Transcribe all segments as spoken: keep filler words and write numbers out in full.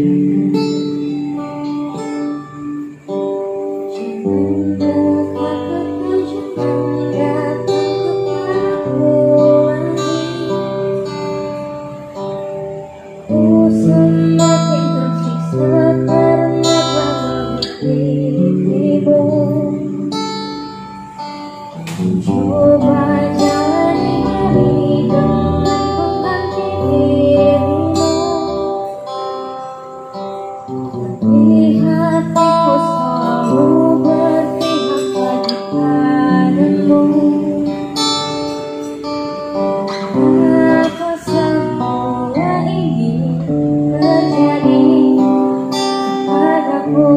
Coba jalani hari dengan pengganti dirimu, tapi hatiku selalu berpihak lagi padamu. Apa semua ini terjadi padaku?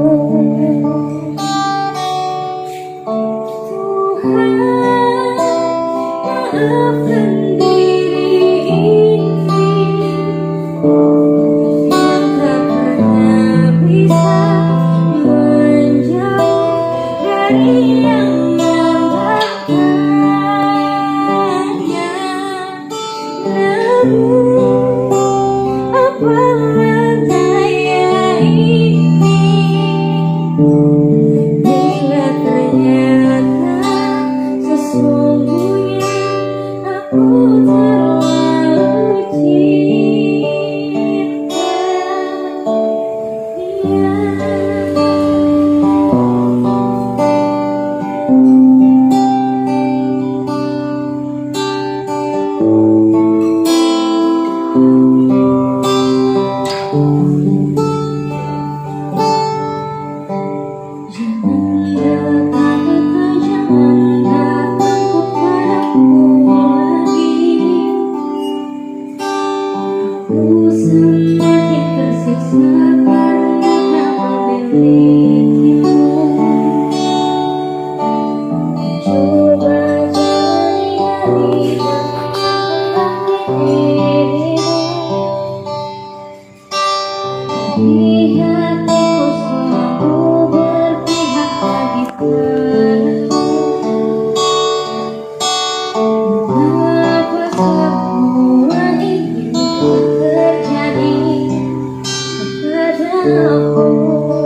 Maafkan diri ini yang tak pernah bisa menjauh dari yang mendampingnya. Namun apalah daya ini bila ternyata sesungguhnya aku terlalu cinta dia. Aku semakin tersiksa karena memilikimu. Coba jalani hari dengan dirimu, di hatiku selalu berpihak lagi padamu. Mengapa semua ini terjadi kepada aku?